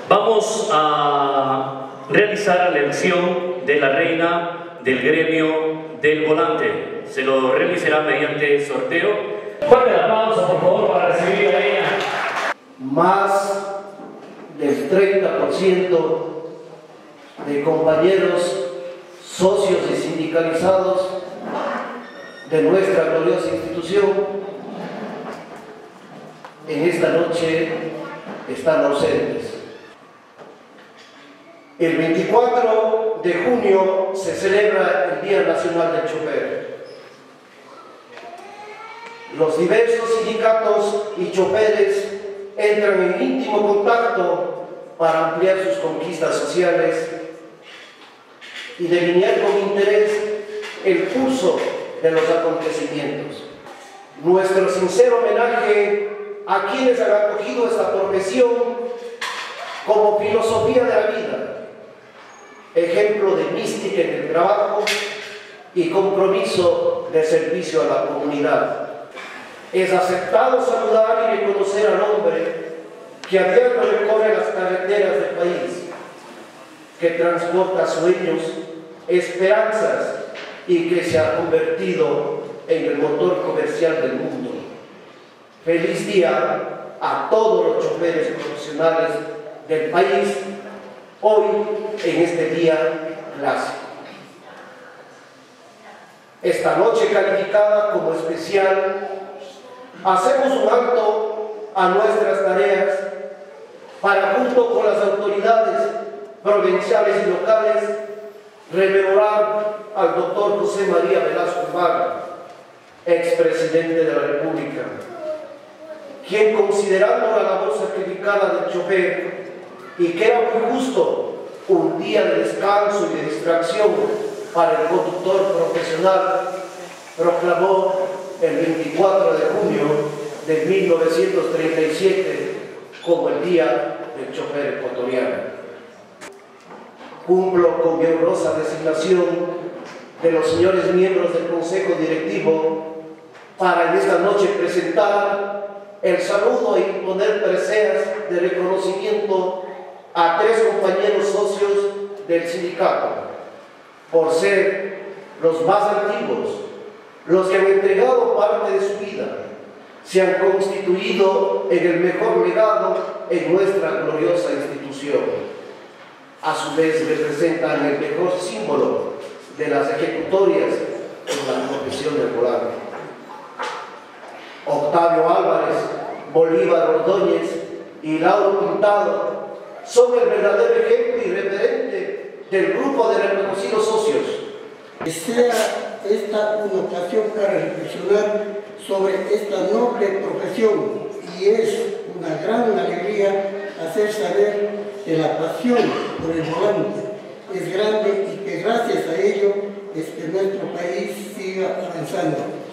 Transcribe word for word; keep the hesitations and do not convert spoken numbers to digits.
Vamos a realizar la elección de la reina del gremio del volante. Se lo realizará mediante sorteo. Fuerte el aplauso, por favor, para recibir a ella. Más del treinta por ciento de compañeros, socios y sindicalizados de nuestra gloriosa institución en esta noche están ausentes. El veinticuatro de junio se celebra el Día Nacional del Chofer. Los diversos sindicatos y choferes entran en íntimo contacto para ampliar sus conquistas sociales y delinear con interés el curso de los acontecimientos. Nuestro sincero homenaje a quienes han acogido esta profesión como filosofía de la vida, ejemplo de mística en el trabajo y compromiso de servicio a la comunidad. Es aceptado saludar y reconocer al hombre que a diario recorre las carreteras del país, que transporta sueños, esperanzas y que se ha convertido en el motor comercial del mundo. Feliz día a todos los choferes profesionales del país, hoy en este día clásico. Esta noche calificada como especial, hacemos un alto a nuestras tareas para, junto con las autoridades provinciales y locales, rememorar al doctor José María Velasco Ibarra, expresidente de la República, quien, considerando la labor sacrificada del chofer y que era muy justo un día de descanso y de distracción para el conductor profesional, proclamó el veinticuatro de junio de mil novecientos treinta y siete como el Día del Chofer Ecuatoriano. Cumplo con mi honrosa designación de los señores miembros del Consejo Directivo para en esta noche presentar el saludo e imponer preseas de reconocimiento a tres compañeros socios del sindicato, por ser los más antiguos, los que han entregado parte de su vida, se han constituido en el mejor legado en nuestra gloriosa institución. A su vez representan el mejor símbolo de las ejecutorias en la profesión del volante. Octavio Álvarez, Bolívar Ordóñez y Lauro Pintado son el verdadero ejemplo y referente del grupo de reconocidos socios. Que sea esta una ocasión para reflexionar sobre esta noble profesión, y es una gran alegría hacer saber que la pasión por el volante es grande y que gracias a ello es que nuestro país siga avanzando.